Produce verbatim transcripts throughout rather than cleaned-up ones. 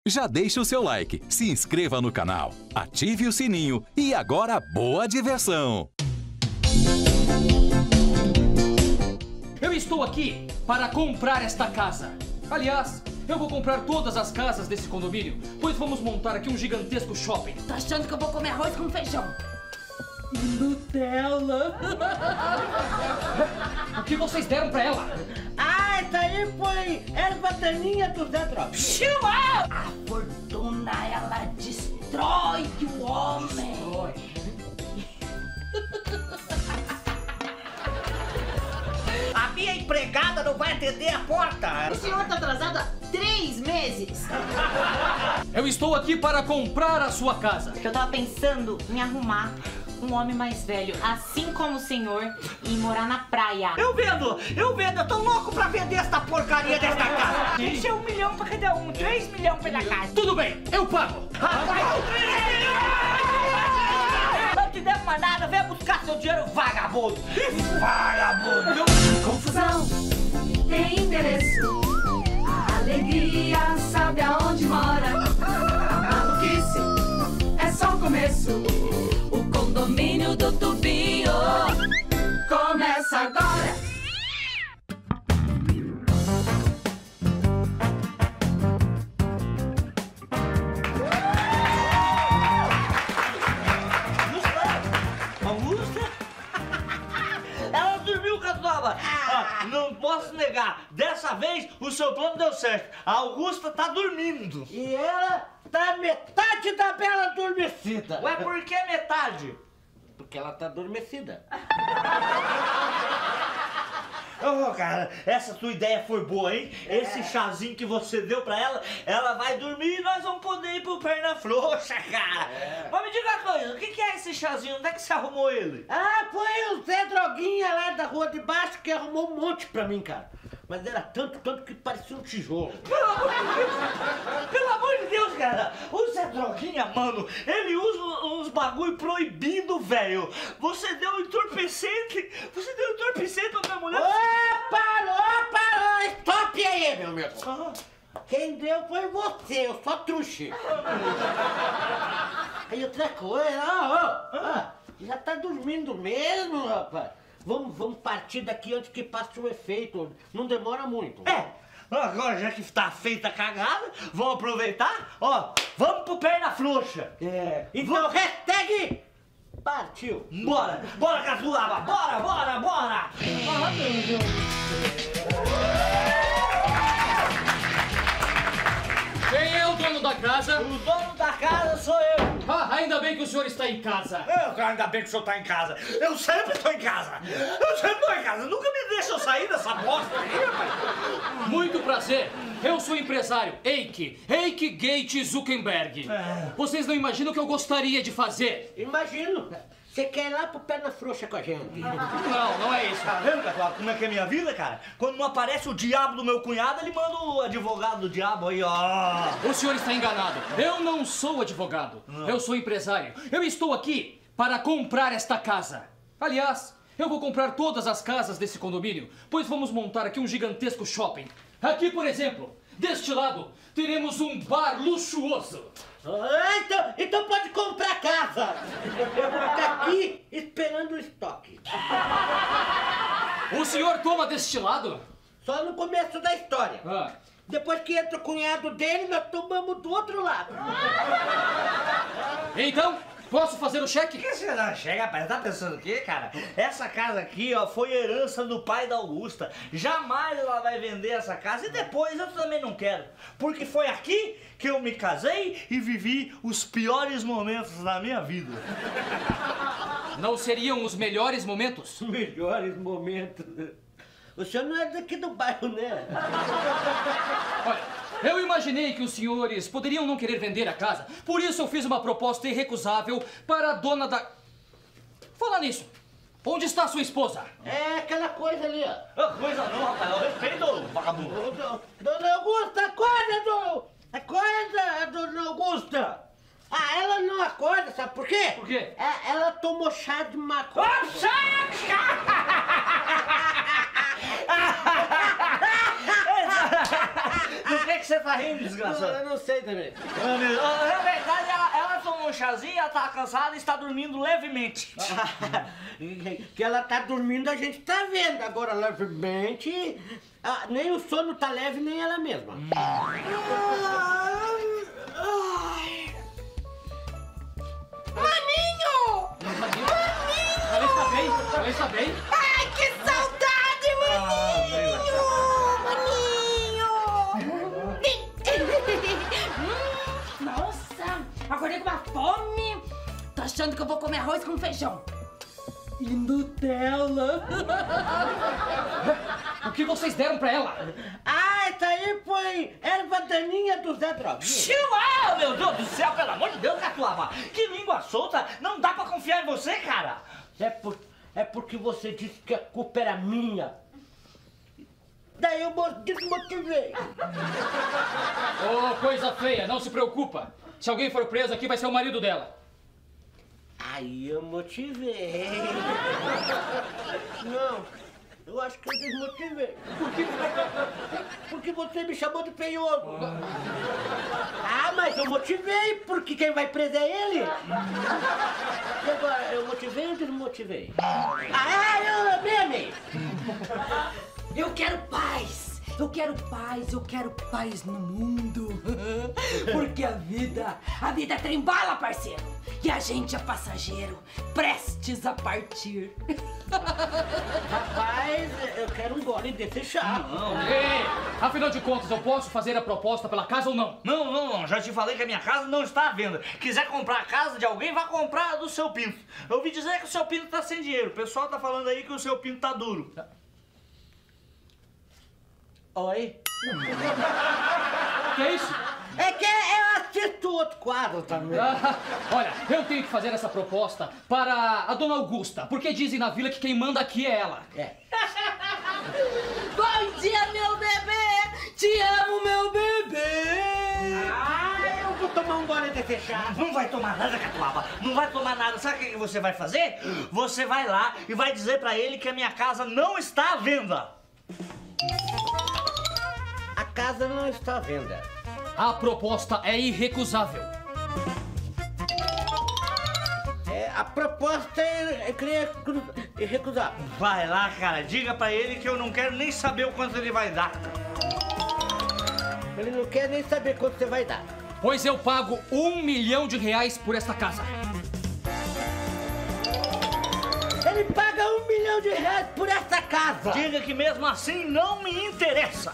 Já deixe o seu like, se inscreva no canal, ative o sininho e agora boa diversão! Eu estou aqui para comprar esta casa. Aliás, eu vou comprar todas as casas desse condomínio, pois vamos montar aqui um gigantesco shopping. Tô achando que eu vou comer arroz com feijão. Nutella. O que vocês deram pra ela? Ah, essa aí foi erva daninha do Zé Droga. A fortuna, ela destrói o homem. A minha empregada não vai atender a porta. O senhor tá atrasado há três meses. Eu estou aqui para comprar a sua casa. Eu tava pensando em arrumar um homem mais velho, assim como o senhor, e morar na praia. Eu vendo, eu vendo, eu tô louco pra vender esta porcaria desta casa. Tem que ser um milhão pra cada um, três milhões pela casa. Tudo bem, eu pago. Não te devo mais nada, vem buscar seu dinheiro, vagabundo. Vagabundo. Confusão tem endereço, a alegria sabe aonde mora. A maluquice é só o começo. O condomínio do Tubinho começa agora. Ela dormiu, Caçoba. Ah, não posso negar, dessa vez o seu plano deu certo. A Augusta tá dormindo. E ela tá metade da bela adormecida. Ué, por que metade? Porque ela tá adormecida. Ô, oh, cara, essa tua ideia foi boa, hein? É. Esse chazinho que você deu pra ela, ela vai dormir e nós vamos poder ir pro perna frouxa, cara. É. Mas me diga uma coisa, o que, que é esse chazinho? Onde é que você arrumou ele? Ah, foi o Zé Droguinha lá da rua de baixo que arrumou um monte pra mim, cara. Mas era tanto, tanto que parecia um tijolo. Pelo amor de Deus! Pelo amor de Deus, cara! O Zé Droguinha, mano, ele usa uns bagulho proibido, velho. Você deu um entorpecente. Você deu um entorpecente pra minha mulher. Ô, parou, parou! Stop aí, meu amigo. Ah. Quem deu foi você, eu só truxe. Aí outra coisa, ó, ó, ó, já tá dormindo mesmo, rapaz. Vamos, vamos partir daqui antes que passe o efeito. Não demora muito. É. Agora, já que tá feita a cagada, vamos aproveitar. Ó, vamos pro perna frouxa. É. Então, vamos... hashtag partiu. Bora, bora, Caçulaba. Bora, bora, bora. Ah, meu Deus. Quem é o dono da casa? O dono da casa sou eu. Ah, ainda bem que o senhor está em casa. Eu, ainda bem que o senhor está em casa. Eu sempre estou em casa. Eu sempre estou em casa. Nunca me deixa eu sair dessa bosta aí, rapaz. Muito prazer. Eu sou o empresário Eike. Eike Gate Zuckerberg. É. Vocês não imaginam o que eu gostaria de fazer? Imagino. Você quer ir lá pro perna frouxa com a gente? Não, não é isso. Tá vendo, Catuaba, como é que é a minha vida, cara? Quando não aparece o diabo do meu cunhado, ele manda o advogado do diabo aí, ó. O senhor está enganado. Eu não sou advogado. Não. Eu sou empresário. Eu estou aqui para comprar esta casa. Aliás, eu vou comprar todas as casas desse condomínio, pois vamos montar aqui um gigantesco shopping. Aqui, por exemplo, deste lado, teremos um bar luxuoso. Ah, então, então pode comprar a casa. Eu vou ficar aqui esperando o estoque. O senhor toma deste lado? Só no começo da história. Ah. Depois que entra o cunhado dele, nós tomamos do outro lado. Então, posso fazer o cheque? O que você não chega, rapaz? Tá pensando o quê, cara? Essa casa aqui, ó, foi herança do pai da Augusta. Jamais ela vai vender essa casa e depois eu também não quero. Porque foi aqui que eu me casei e vivi os piores momentos da minha vida. Não seriam os melhores momentos? Melhores momentos? O senhor não é daqui do bairro, né? Olha, eu imaginei que os senhores poderiam não querer vender a casa. Por isso eu fiz uma proposta irrecusável para a dona da... Falar nisso, onde está a sua esposa? É aquela coisa ali, ó. Oh, coisa não, rapaz. Eu respeito, vagabundo. Dona Augusta, acorda, dona... Acorda, dona Augusta. Ah, ela não acorda, sabe por quê? Por quê? É, ela tomou chá de maconha. Oh, chá! Do que, que você tá rindo, desgraçado? Eu não sei também. Na verdade, ela, ela tomou um chazinho, ela tá cansada e está dormindo levemente. Que ela tá dormindo, a gente tá vendo. Agora, levemente, ah, nem o sono tá leve, nem ela mesma. Hum. Maninho! Maninho! Ela está bem, ela está bem. Ai, que saudade, maninho! Hum, nossa, acordei com uma fome. Tô achando que eu vou comer arroz com feijão. E Nutella. O que vocês deram pra ela? Ah, essa aí foi erva daninha do Zé Droguinha. Ah, meu Deus do céu, pelo amor de Deus, Catuaba! Que língua solta! Não dá pra confiar em você, cara! É, por, é porque você disse que a culpa era minha. Daí eu desmotivei. Ô, oh, coisa feia, não se preocupa. Se alguém for preso aqui, vai ser o marido dela. Aí eu motivei. Não, eu acho que eu desmotivei. Por quê? Porque você me chamou de feioso. Ah, mas eu motivei, porque quem vai preso é ele. E agora, eu motivei ou desmotivei? Ah, eu amei. Eu quero paz. Eu quero paz, eu quero paz no mundo. Porque a vida, a vida é trem-bala, parceiro. E a gente é passageiro, prestes a partir. Rapaz, eu quero um gole desse chá. Não, ei, afinal de contas, eu posso fazer a proposta pela casa ou não? Não, não, não. Já te falei que a minha casa não está à venda. Quiser comprar a casa de alguém, vá comprar a do seu Pinto. Eu ouvi dizer que o seu Pinto tá sem dinheiro. O pessoal tá falando aí que o seu Pinto tá duro. Oi? Que é isso? É que eu assisto outro quadro também. Ah, olha, eu tenho que fazer essa proposta para a dona Augusta, porque dizem na vila que quem manda aqui é ela. É. Bom dia, meu bebê! Te amo, meu bebê! Ah, eu vou tomar um gole desse chá. Não vai tomar nada, Catuaba. Não vai tomar nada. Sabe o que você vai fazer? Você vai lá e vai dizer pra ele que a minha casa não está à venda. A casa não está à venda. A proposta é irrecusável. É, a proposta é, é recusar. Vai lá, cara. Diga pra ele que eu não quero nem saber o quanto ele vai dar. Ele não quer nem saber quanto você vai dar. Pois eu pago um milhão de reais por esta casa. Ele paga um milhão de reais por essa casa. Diga que mesmo assim não me interessa.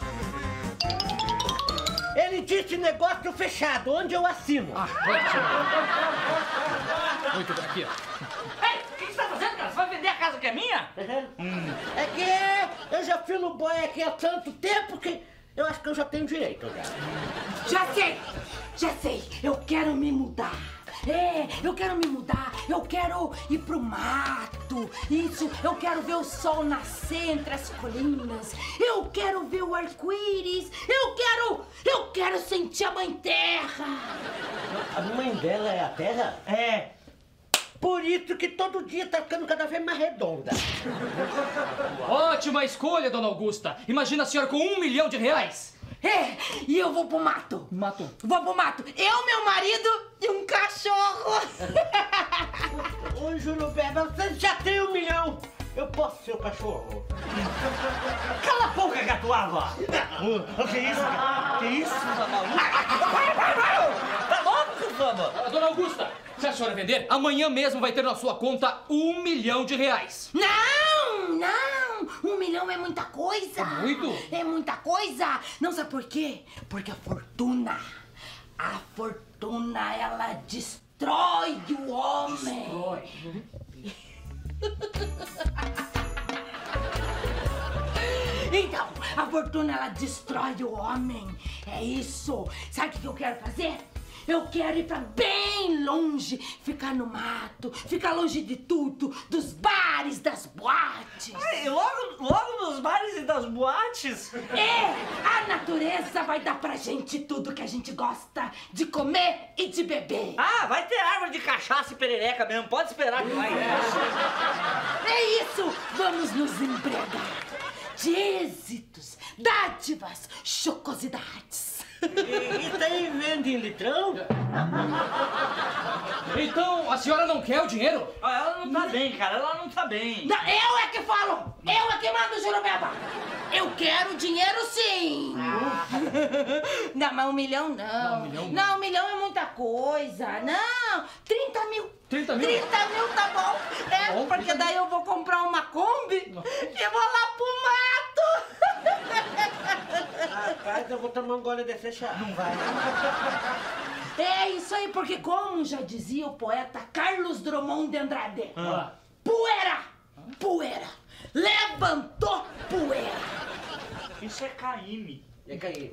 Ele disse negócio fechado, onde eu assino. Ah, muito bem, aqui, ó. Ei, o que você tá fazendo, cara? Você vai vender a casa que é minha? Uhum. Hum. É que eu já fui no boy aqui há tanto tempo que eu acho que eu já tenho direito. Já, já sei, já sei. Eu quero me mudar. É, eu quero me mudar, eu quero ir pro mato, isso, eu quero ver o sol nascer entre as colinas, eu quero ver o arco-íris, eu quero, eu quero sentir a mãe terra. A mãe dela é a terra? É. Por isso que todo dia tá ficando cada vez mais redonda. Ótima escolha, dona Augusta. Imagina a senhora com um milhão de reais. É, e eu vou pro mato. Mato? Vou pro mato. Eu, meu marido e um cachorro. Ô, Jurubeba, você já tem um milhão. Eu posso ser o cachorro. Cala a boca, Catuaba. O que é isso? Que isso? Tá maluco? Tá louco, Catuaba? Dona Augusta, se a senhora vender, amanhã mesmo vai ter na sua conta um milhão de reais. Não, não. Um milhão é muita coisa. É muito? É muita coisa. Não sabe por quê? Porque a fortuna, a fortuna, ela destrói o homem. Destrói. Então, a fortuna, ela destrói o homem. É isso. Sabe o que eu quero fazer? Eu quero ir pra bem longe, ficar no mato, ficar longe de tudo, dos bares, das boates. Ai, logo, logo dos bares e das boates? É, a natureza vai dar pra gente tudo que a gente gosta de comer e de beber. Ah, vai ter árvore de cachaça e perereca mesmo, pode esperar que vai. É isso, vamos nos embriagar de êxitos, dádivas, chocosidades. E, e tem venda em litrão? Então, a senhora não quer o dinheiro? Ah, ela não tá bem, cara, ela não tá bem. Não, eu é que falo! Eu é que mando, Jurubeba! Eu quero dinheiro sim! Ah. Não, mas um milhão não. Não, um milhão não. Não, um milhão é muita coisa. Não, trinta mil. trinta mil? trinta mil tá bom. É, Bom, porque trinta daí eu vou comprar uma Kombi e vou lá pro mato. Rapaz, eu vou tomar um gole desse chá. Não vai. É isso aí, porque como já dizia o poeta Carlos Drummond de Andrade, Ah. poeira, poeira, levantou poeira. Isso é Caíme. É cair.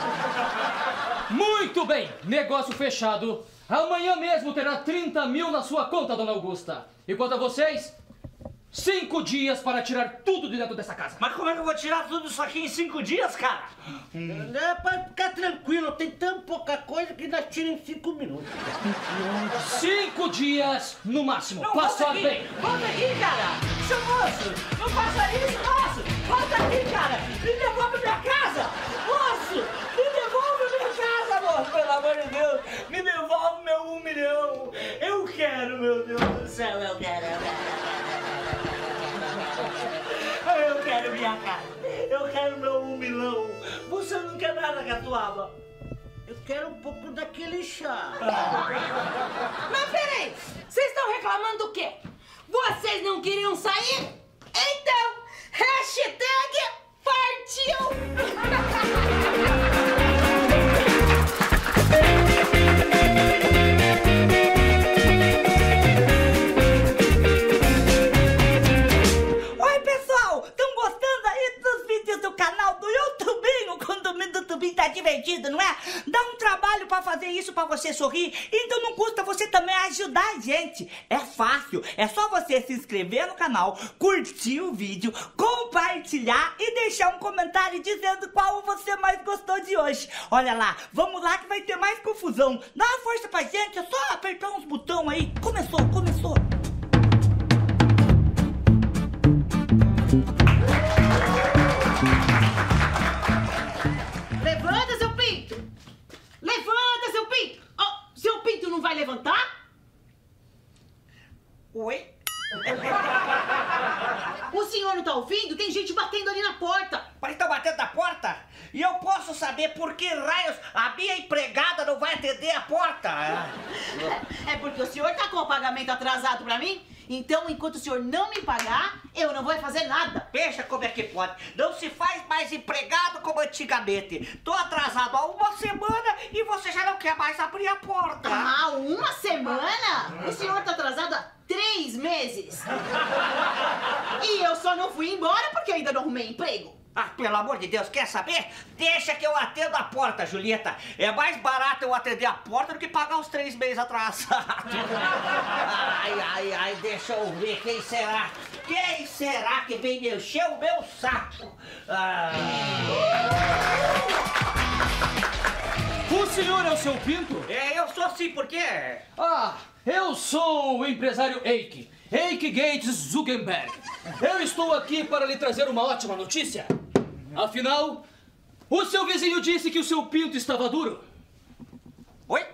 Muito bem, negócio fechado. Amanhã mesmo terá trinta mil na sua conta, dona Augusta. E quanto a vocês, cinco dias para tirar tudo de dentro dessa casa. Mas como é que eu vou tirar tudo isso aqui em cinco dias, cara? É pra ficar tranquilo, tem tão pouca coisa que nós tiramos em cinco minutos. Cinco dias no máximo. Não, Passou volta aqui, bem. volta aqui, cara! Seu moço, não faça isso, moço! Volta aqui, cara! Me devolve minha casa! Moço, me devolve minha casa, moço! Pelo amor de Deus, me devolve meu um milhão! Eu quero, meu Deus do céu, eu quero, eu quero! Eu quero minha casa! Eu quero meu um milhão! Você não quer nada, Catuaba? Eu quero um pouco daquele chá. Mas peraí, vocês estão reclamando do quê? Vocês não queriam sair? Então, hashtag partiu! Oi, pessoal! Estão gostando aí dos vídeos do canal do YouTubinho? O Condomínio do Tubinho tá divertido, não é? Dá um trabalho pra fazer isso pra você sorrir, então não custa você também ajudar a gente. É fácil, é só você se inscrever no canal, curtir o vídeo, compartilhar e deixar um comentário dizendo qual você mais gostou de hoje. Olha lá, vamos lá que vai ter mais confusão. Dá uma força pra gente, é só apertar uns botões aí. Começou, começou. Levanta, seu pinto! Levanta, seu pinto! Oh, seu pinto não vai levantar? Oi? O senhor não tá ouvindo? Tem gente batendo ali na porta! Mas estão batendo na porta? E eu posso saber por que raios a minha empregada não vai atender a porta? É porque o senhor tá com o pagamento atrasado pra mim? Então, enquanto o senhor não me pagar, eu não vou fazer nada. Veja como é que pode. Não se faz mais empregado como antigamente. Tô atrasado há uma semana e você já não quer mais abrir a porta. Ah, uma semana? O senhor tá atrasado há três meses. E eu só não fui embora porque ainda não arrumei emprego. Ah, pelo amor de Deus, quer saber? Deixa que eu atendo a porta, Julieta. É mais barato eu atender a porta do que pagar os três meses atrasados. Ai, ai, ai, deixa eu ver quem será. Quem será que vem me encher o meu saco? Ah... O senhor é o seu Pinto? É, eu sou sim, por quê? Ah, eu sou o empresário Eike. Eike Gates Zuckerberg. Eu estou aqui para lhe trazer uma ótima notícia. Afinal, o seu vizinho disse que o seu pinto estava duro. Oi?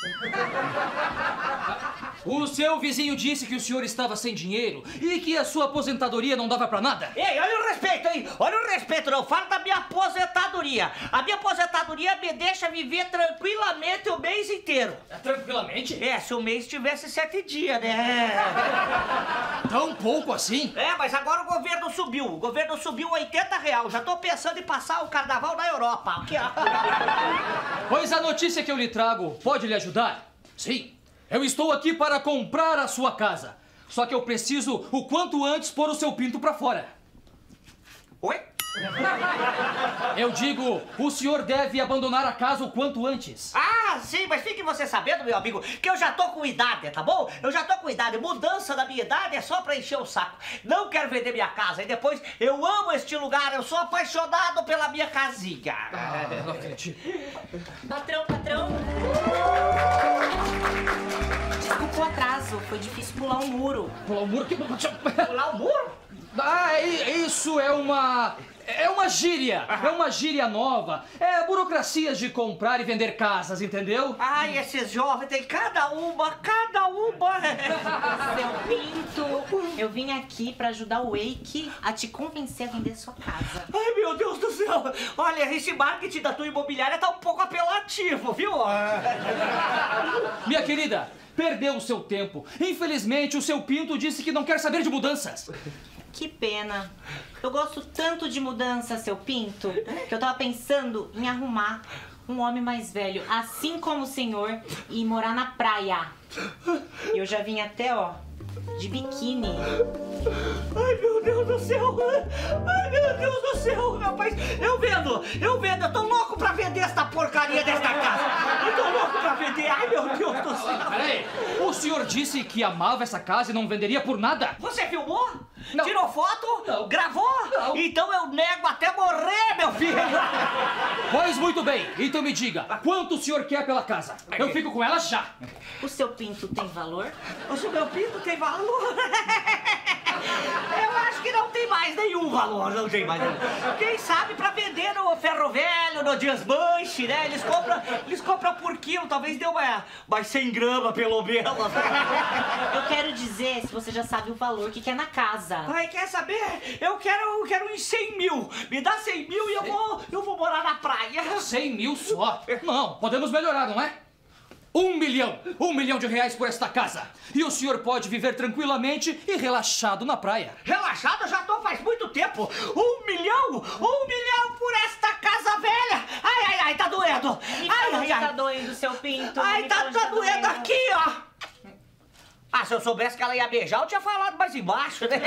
O seu vizinho disse que o senhor estava sem dinheiro e que a sua aposentadoria não dava pra nada. Ei, olha o respeito aí, olha o respeito, não fala da minha aposentadoria. A minha aposentadoria me deixa viver tranquilamente o mês inteiro. Tranquilamente? É, se o mês tivesse sete dias, né? Tão pouco assim? É, mas agora o governo subiu, o governo subiu oitenta reais. Já tô pensando em passar o carnaval na Europa. Aqui, ó. Pois a notícia que eu lhe trago pode lhe ajudar? Sim. Eu estou aqui para comprar a sua casa. Só que eu preciso, o quanto antes, pôr o seu pinto pra fora. Oi? Eu digo, o senhor deve abandonar a casa o quanto antes. Ah, sim, mas fique você sabendo, meu amigo, que eu já tô com idade, tá bom? Eu já tô com idade. Mudança da minha idade é só pra encher o saco. Não quero vender minha casa. E depois, eu amo este lugar. Eu sou apaixonado pela minha casinha. Ah, não acredito. Patrão, patrão. Desculpa o atraso, foi difícil pular um muro. Pular o muro? Que... Pular o muro? Ah, isso é uma... É uma gíria, é uma gíria nova. É burocracias de comprar e vender casas, entendeu? Ai, esses jovens têm cada uma, cada uma. Seu Pinto, eu vim aqui pra ajudar o Wake a te convencer a vender sua casa. Ai, meu Deus do céu. Olha, esse marketing da tua imobiliária tá um pouco apelativo, viu? Minha querida, perdeu o seu tempo. Infelizmente, o seu Pinto disse que não quer saber de mudanças. Que pena. Eu gosto tanto de mudança, seu Pinto, que eu tava pensando em arrumar um homem mais velho, assim como o senhor, e morar na praia. E eu já vim até, ó, de biquíni. Ai, meu Deus do céu. Ai, meu Deus do céu, rapaz. Eu vendo, eu vendo. Eu tô louco pra vender esta porcaria desta casa. Eu tô louco pra vender. Ai, meu Deus do céu. Peraí, o senhor disse que amava essa casa e não venderia por nada? Você filmou? Não. Tirou foto? Não. Gravou? Não. Então eu nego até morrer, meu filho. Pois muito bem, então me diga, quanto o senhor quer pela casa? Eu fico com ela já. O seu Pinto tem valor? O seu meu pinto tem valor? Eu acho que não tem mais nenhum valor, não tem mais nenhum. Quem sabe pra vender no Ferro Velho, no Dias Banche, né? Eles compram, eles compram por quilo, talvez dê uma, mais cem gramas pelo menos. Eu quero dizer, se você já sabe o valor que quer na casa. Ai, quer saber? Eu quero, eu quero uns cem mil. Me dá cem mil e eu vou, eu vou morar na praia. Cem mil só? Não, podemos melhorar, não é? Um milhão! Um milhão de reais por esta casa. E o senhor pode viver tranquilamente e relaxado na praia. Relaxado? Eu já tô faz muito tempo. Um milhão? Um milhão por esta casa velha. Ai, ai, ai, tá doendo. Me Ai, fala ai, onde ai. tá doendo, seu Pinto. Ai, Me tá, fala onde tá doendo doendo. aqui, ó. Ah, se eu soubesse que ela ia beijar, eu tinha falado mais embaixo, né?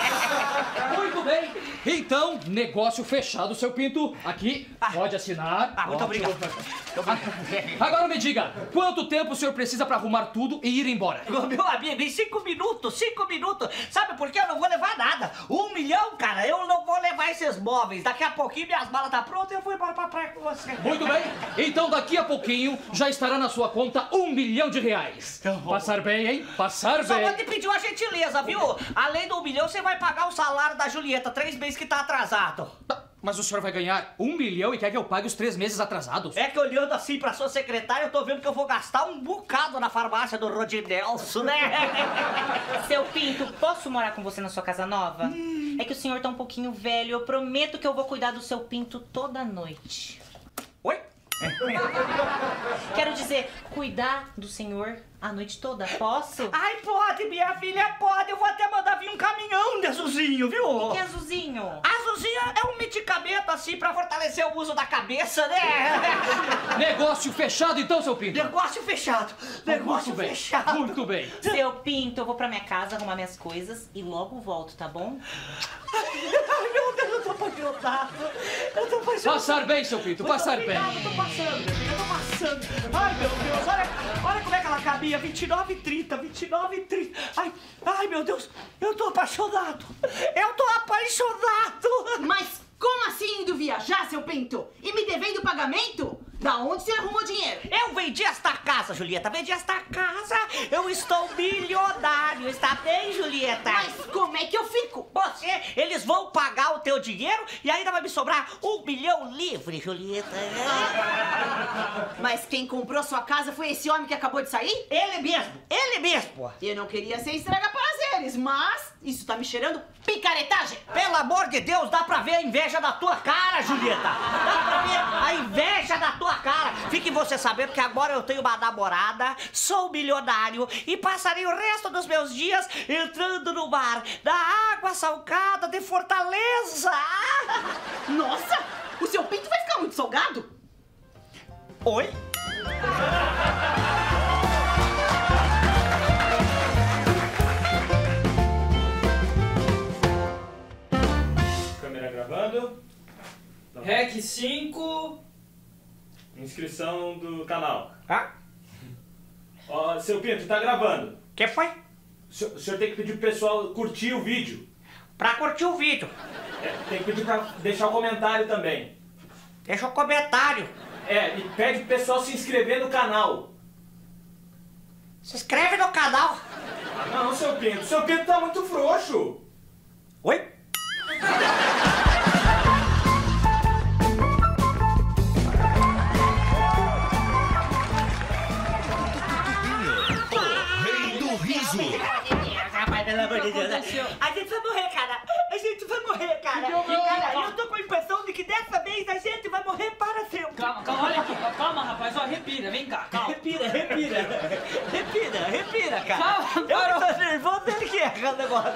Muito bem. Então, negócio fechado, seu Pinto. Aqui, pode assinar. Ah, muito Ótimo. obrigado. Agora me diga, quanto tempo o senhor precisa pra arrumar tudo e ir embora? Meu amigo, em cinco minutos, cinco minutos. Sabe por quê? Eu não vou levar nada. Um milhão, cara, eu não vou levar esses móveis. Daqui a pouquinho minhas malas tá prontas e eu vou embora pra praia com você. Muito bem. Então, daqui a pouquinho, já estará na sua conta um milhão de reais. Passar bem, hein? Passar Só bem. vou te pedir uma gentileza, viu? Além do um milhão, você vai pagar o salário da Julieta. Três meses que tá atrasado. Mas o senhor vai ganhar um milhão e quer que eu pague os três meses atrasados? É que olhando assim pra sua secretária, eu tô vendo que eu vou gastar um bocado na farmácia do Rodinelson, né? Seu Pinto, posso morar com você na sua casa nova? Hum. É que o senhor tá um pouquinho velho. Eu prometo que eu vou cuidar do seu Pinto toda noite. Oi? Quero dizer, cuidar do senhor a noite toda, posso? Ai, pode, minha filha, pode. Eu vou até mandar vir um caminhão de azulzinho, viu? O que é azulzinho? Azulzinho é um medicamento, assim, pra fortalecer o uso da cabeça, né? Negócio fechado, então, seu Pinto? Negócio fechado. Negócio Muito bem. fechado. Muito bem. Seu Pinto, eu vou pra minha casa arrumar minhas coisas e logo volto, tá bom? Ai, meu Deus, eu tô apaixonado. Eu tô apaixonado. Passar bem, seu Pinto, passar bem. Obrigado, eu tô passando, meu filho, eu tô passando. Ai, meu Deus, olha, olha como é que ela cabia. vinte e nove e trinta, vinte e nove e trinta. Ai, ai, meu Deus, eu tô apaixonado. Eu tô apaixonado. Mas como assim indo viajar, seu Pinto? E me devendo pagamento? Da onde você arrumou dinheiro? Eu vendi esta casa, Julieta, vendi esta casa. Eu estou milionário, está bem, Julieta? Mas como é que eu fico? Você, eles vão pagar o teu dinheiro e ainda vai me sobrar um milhão livre, Julieta. Mas quem comprou sua casa foi esse homem que acabou de sair? Ele mesmo, ele mesmo. Eu não queria ser estraga-prazeres, mas isso tá me cheirando picaretagem. Pelo amor de Deus, dá pra ver a inveja da tua cara, Julieta. Dá pra ver a inveja da tua cara. Fique você sabendo que agora eu tenho uma namorada, sou milionário e passarei o resto dos meus dias entrando no mar da água salgada de Fortaleza. Nossa, o seu pinto vai ficar muito salgado? Oi? Câmera gravando. Rec cinco. Inscrição do canal. Ah? Ó, seu Pinto, tá gravando. Que foi? O senhor, o senhor tem que pedir pro pessoal curtir o vídeo. Pra curtir o vídeo. É, tem que pedir pra deixar o comentário também. Deixa o comentário. É, e pede pro pessoal se inscrever no canal. Se inscreve no canal. Ah, não, seu Pinto. Seu Pinto tá muito frouxo. Oi? Rapaz, pelo amor de Deus. A gente vai morrer, cara. A gente vai morrer, cara. Cara, eu tô com a impressão de que dessa vez a gente vai morrer para sempre. Calma, calma, olha aqui. Calma, rapaz. Ó, respira, vem cá, calma. Respira, respira. Respira, respira, cara. Calma, eu tô nervoso, ele que erra o negócio.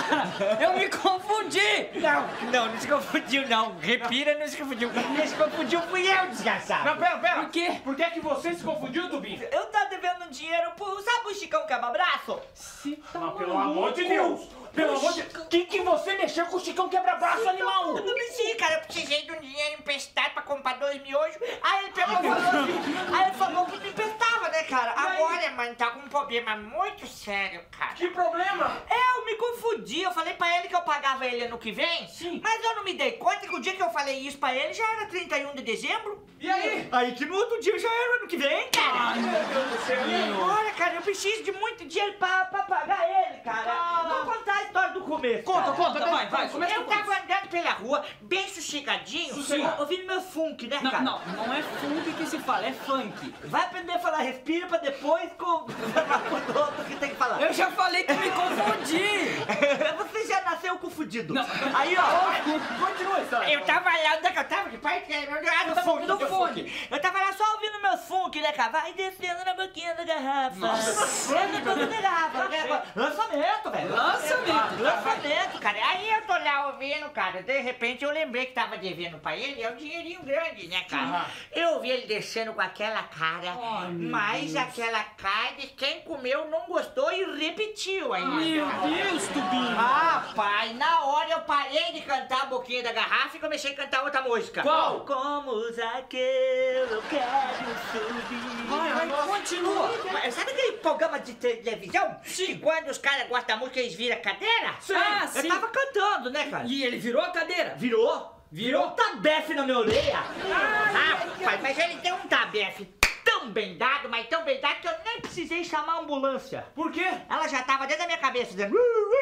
Eu me confundi. Não, não, não se confundiu, não. Respira, não se confundiu. Quem se confundiu fui eu, desgraçado. Não, pera, pera. Por quê? Por que é que você se confundiu, Tubinho? Eu tava devendo dinheiro pro... Sabe o Chicão Quebra-Braço? Mas pelo amor de Deus! Pelo amor de Deus! Que que você mexeu com o Chicão Quebra-Braço, animal? Eu não mexi, cara. Eu precisei de um dinheiro emprestado pra comprar dois miojos. Aí ele pegou e falou assim... Aí ele falou que me emprestava, né, cara? Agora, mano, tá com um problema muito sério, cara. Que problema? É, eu me confundi. Eu falei pra ele que eu pagava ele ano que vem. Sim. Mas eu não me dei conta que o dia que eu falei isso pra ele já era trinta e um de dezembro. E aí? Aí que no outro dia já era ano que vem, cara. Ai, meu Deus do céu. E aí? Olha, cara, eu preciso de muito dinheiro pra, pra pagar ele, cara. Ah. Vou contar a história do começo. Conta, cara. conta, vai, vai. Começa Eu com tava andando pela rua, bem sossegadinho, Sossegado. ouvindo meu funk, né, Não, cara? não, não é funk que se fala, é funk. Vai aprender a falar respira pra depois com o outro que tem que falar. Eu já falei que me confundi. Você já nasceu confundido. Não. Aí, ó, Continua a história. eu tava lá, onde é que eu tava? Que parte era? No funk, no funk. Eu tava lá só ouvindo meus funk, né, cara? Vai descendo na boquinha da garrafa. Nossa. Na boquinha da garrafa. né? Lançamento, velho. Lançamento. Lançamento, cara. Aí eu tô lá ouvindo, cara. De repente eu lembrei que tava devendo pra ele. É um dinheirinho grande, né, cara? Eu vi ele descendo com aquela cara. Ai, meu mas Deus. aquela cara de quem comeu não gostou e repetiu ainda. Meu Deus, Tubinho. Ah, pai, na hora eu parei de cantar a boquinha da garrafa e comecei a cantar outra música. Qual? Como Zaqueu, eu quero subir. Vai, vai, continua. Mas sabe aquele programa de televisão? Sim. Que quando os caras gostam da música, eles viram a cadeira? Sim. Ah, Eu sim. tava cantando, né, cara? E ele virou a cadeira. Virou? Virou? um tabefe na minha orelha. Ah, pai, mas ele deu um tabefe tão bem dado, mas tão bem dado que eu nem precisei chamar a ambulância. Por quê? Ela já tava dentro da minha cabeça dizendo...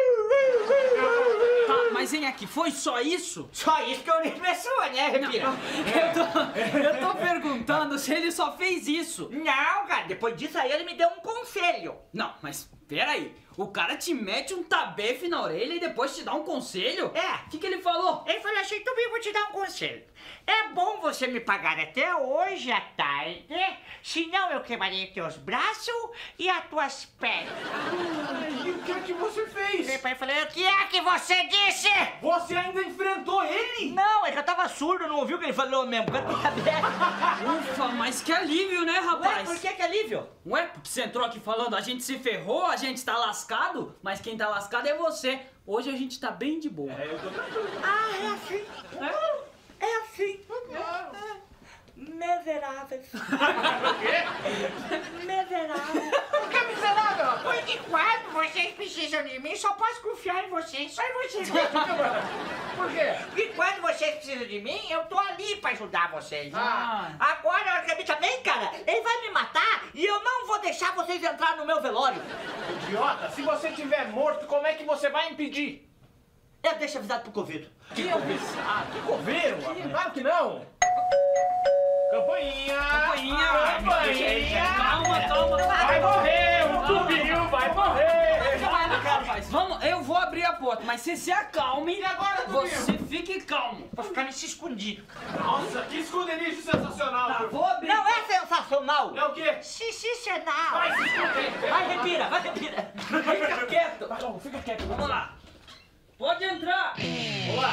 Tá, mas vem aqui, foi só isso? Só isso que eu nem começou, né, Repira? Eu tô, eu tô perguntando se ele só fez isso. Não, cara, depois disso aí ele me deu um conselho. Não, mas peraí. O cara te mete um tabefe na orelha e depois te dá um conselho? É. O que, que ele falou? Ele falou assim, Tubinho, eu vou te dar um conselho. É bom você me pagar até hoje à tarde, senão eu quemarei teus braços e as tuas pernas. E o que é que você fez? Ele falou, o que é que você disse? Você ainda enfrentou ele? Não, é que eu tava surdo, não ouviu o que ele falou mesmo. Ufa, mas que alívio, né, rapaz? Ué, por que que alívio? Ué, porque você entrou aqui falando, a gente se ferrou, a gente tá lascado, mas quem tá lascado é você. Hoje a gente tá bem de boa. É, eu tô tranquilo. Ah, é assim? É? É assim. Miseráveis. O quê? Miseráveis. Por que miserável? Porque quando vocês precisam de mim, só posso confiar em vocês. Só em vocês. Por quê? E quando vocês precisam de mim, eu tô ali pra ajudar vocês. Ah. Agora, quer me também, cara? Ele vai me matar e eu não vou deixar vocês entrar no meu velório. Idiota, se você estiver morto, como é que você vai impedir? Eu deixo avisado pro Covid. Que ah, que coveiro? Claro que não. Campainha! Campainha! Campainha! Calma, calma. Vai morrer! O Tubinho vai morrer! Vai, rapaz. Vamos, eu vou abrir a porta, mas você se acalme. E agora, Tubinho? Você fique calmo. Pra ficar nesse escondido. Nossa, que esconderijo sensacional! Tá, viu? vou abrir. Não é sensacional. É o quê? Sensacional. Vai se esconder! Vai, respira, vai, respira. Fica quieto. Vai, não, fica quieto. Vamos lá. Pode entrar. Olá!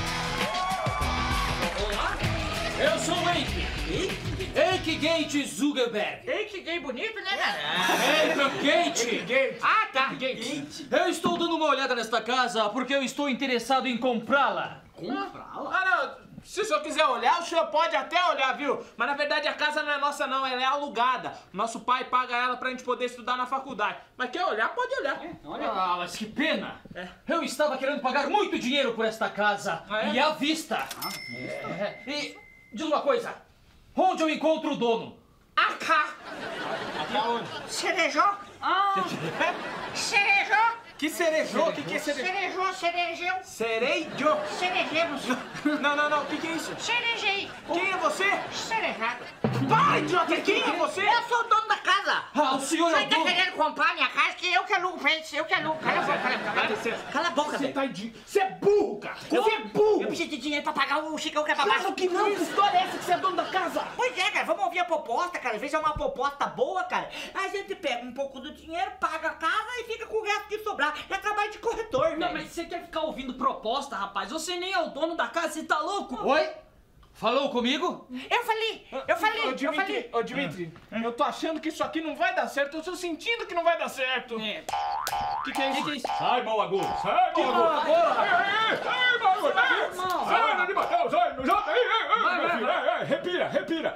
Olá. Eu sou o Eike. Eike Gate Zuckerberg. Ei, que gay bonito, né, cara? Eike Gate. Ah, tá. Eu estou dando uma olhada nesta casa porque eu estou interessado em comprá-la. Comprá-la? Ah, não. Se o senhor quiser olhar, o senhor pode até olhar, viu? Mas na verdade a casa não é nossa não, ela é alugada. Nosso pai paga ela pra gente poder estudar na faculdade. Mas quer olhar, pode olhar. Olha lá, mas que pena. Eu estava querendo pagar muito dinheiro por esta casa. Ah, é? E à vista. É. E diz uma coisa. Onde eu encontro o dono? Acá. Até onde? Cerejó. Ah, Cerejó. Que cerejô? O que, que é cerejô? Cerejó, cerejeu. Cerejo? Cerejemos. Não, não, não. O que, que é isso? Cerejei. Quem é você? Cerejado. Para, idiota! Quem é você? Eu sou o dono da casa. casa! Ah, o senhor é Você o tá dono. querendo comprar minha casa que eu que alugo pra eles, eu que alugo. Cala a boca, cala a boca. Dá licença. Cala a boca, Você velho. tá de... Você é burro, cara. Você é burro. Eu preciso de dinheiro pra pagar o Chicão que é pra baixo. Claro que não. Que história é essa que você é dono da casa? Pois é, cara, vamos ouvir a proposta, cara. Às vezes é uma proposta boa, cara. A gente pega um pouco do dinheiro, paga a casa e fica com o resto que sobrar. É trabalho de corretor, Não, velho. mas você quer ficar ouvindo proposta, rapaz? Você nem é o dono da casa, você tá louco? Oi? Falou comigo? Eu falei, eu falei, Ô, eu Dimitri, falei. ô, Dimitri, eu tô achando que isso aqui não vai dar certo. Eu tô sentindo que não vai dar certo. É. Que que é isso? Que que é isso? Sai, mau agouro. Sai, Que mau mau agouro. agouro, Ei, ei, ei, sai, mau agouro. Não. Sai, não de Mateus, sai, não joga. Ei, ei, ei, Vai, meu vai, filho. Ei, ei, respira, respira.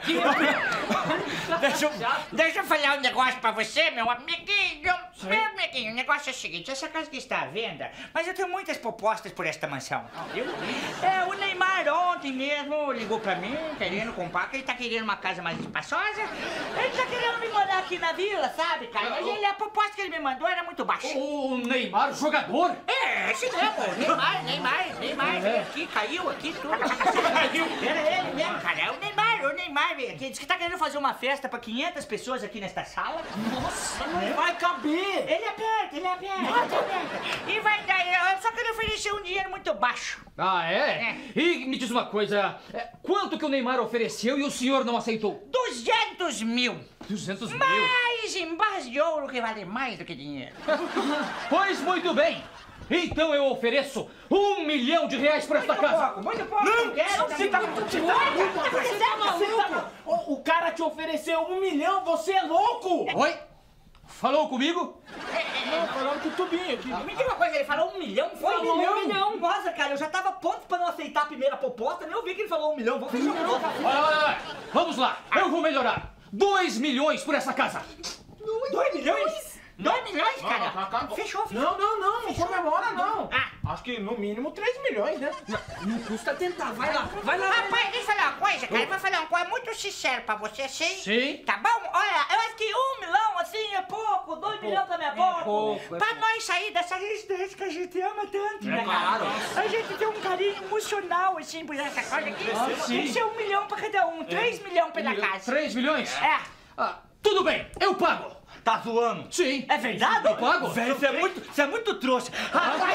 Deixa eu, deixa eu falar um negócio pra você, meu amiguinho. Meu amiguinho, o negócio é o seguinte, essa casa que está à venda, mas eu tenho muitas propostas por esta mansão, viu? É, o Neymar ontem mesmo ligou pra mim, querendo comprar, que ele tá querendo uma casa mais espaçosa. Ele tá querendo me mandar aqui na vila, sabe, cara? Mas ele, a proposta que ele me mandou era muito baixa. O Neymar, jogador? É, esse mesmo, Neymar, Neymar, Neymar, veio aqui, caiu aqui, tudo. Caiu. Era ele mesmo, cara, é o Neymar, o Neymar veio aqui, disse que tá querendo fazer uma festa pra quinhentas pessoas aqui nesta sala. Nossa, não vai caber. Ele aperta, ele aperta, ele aperta. E vai dar, só que ele ofereceu um dinheiro muito baixo. Ah, é? É. E me diz uma coisa, é, quanto que o Neymar ofereceu e o senhor não aceitou? duzentos mil. duzentos mil? Mas em barras de ouro que vale mais do que dinheiro. Pois muito bem. Então eu ofereço um milhão de reais por esta casa. Muito pouco, Não, quero. você tá muito Você tá maluco? O, o cara te ofereceu um milhão, você é louco? Oi? Falou comigo? Não, falando com o Tubinho aqui. Me diga uma coisa, ele falou um milhão? Foi Falou um milhão? um milhão. Nossa, cara, eu já tava pronto pra não aceitar a primeira proposta, nem ouvi que ele falou um milhão. Vou fechar o negócio. Olha, olha, olha. Vamos lá, eu vou melhorar. Dois milhões por essa casa. Dois milhões? Dois milhões, cara? Não, não, não. Fechou, fechou. Não, não, não, não comemora, não. Ah. Acho que no mínimo três milhões, né? Não custa tentar, vai lá, vai lá. Rapaz, deixa eu falar uma coisa, cara. Eu vou falar uma coisa muito sincera pra você, sim? Sim. Tá bom? Olha, eu acho que um milhão, assim, é pouco. Dois milhões também é pouco. pouco, é Pra nós sair dessa residência que a gente ama tanto, né, claro. cara? A gente tem um carinho emocional, assim, por essa coisa aqui. Tem que ser um milhão pra cada um. Três milhões pela casa. Três milhões? É. Ah, tudo bem, eu pago. Tá zoando? Sim. É verdade? Eu pago. Velho, você é muito, você é muito trouxa. Rapaz,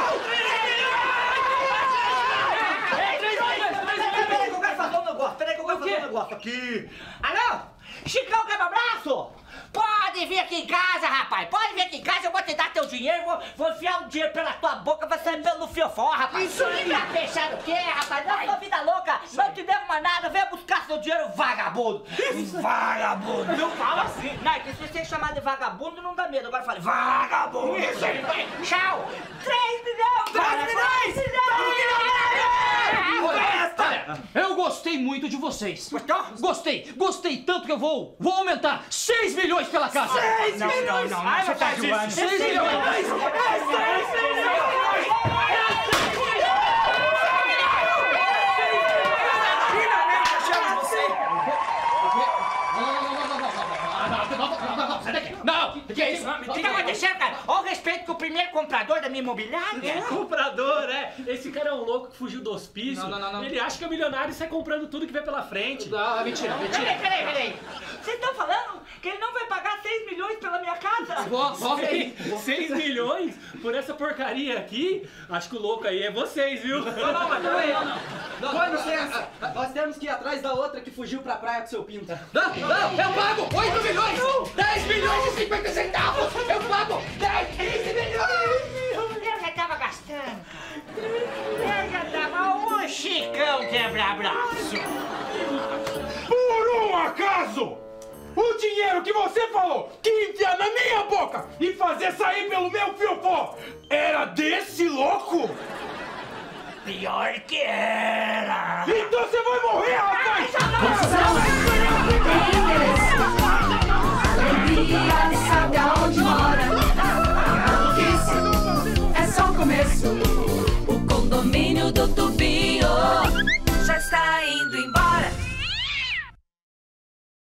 peraí que eu quero fazer um negócio, peraí que eu quero fazer um negócio aqui. Alô? Chicão quebra-braço? Pode vir aqui em casa, rapaz. Pode vir aqui em casa, eu vou te dar teu dinheiro, vou, vou enfiar o dinheiro pela tua boca, vai sair pelo fiofó, rapaz. Isso aí. Tá fechado o quê, rapaz? Não, sua vida louca. Não te devo mais nada, venha buscar seu dinheiro, vagabundo. Vagabundo. Não fala assim. Não, é que se você chamar de vagabundo, não dá medo. Agora fala, vagabundo. Isso aí. Tchau. Três milhões. Três milhões. Olha, eu gostei muito de vocês. Gostou? Gostei, gostei tanto que eu vou, vou aumentar seis milhões pela casa. Seis milhões. Não, não, não. Você tá zoando. Seis milhões. Não, o que é isso? O que tá acontecendo, cara? Olha o respeito com o primeiro comprador da minha imobiliária. É, comprador, é. Esse cara é um louco que fugiu do hospício. Não, não, não, não. Ele acha que é milionário e sai comprando tudo que vê pela frente. Ah, mentira, mentira. Peraí, peraí, peraí. Vocês estão falando que ele não vai pagar seis milhões pela minha casa? Vó, vó, Seis, seis milhões por essa porcaria aqui? Acho que o louco aí é vocês, viu? Não, não, mas peraí, não, não. Com licença, nós temos que ir atrás da outra que fugiu pra praia com seu pinto. Não, não, eu pago oito milhões, dez milhões e cinquenta centavos. Eu pago dez, quinze milhões. Eu já tava gastando. Eu já tava o Chicão quebra-braço. Por um acaso, o dinheiro que você falou que ia enfiar na minha boca e fazer sair pelo meu fiofó era desse louco? Pior que era. Então você vai morrer, rapaz! Confusão, tem interesse, alegria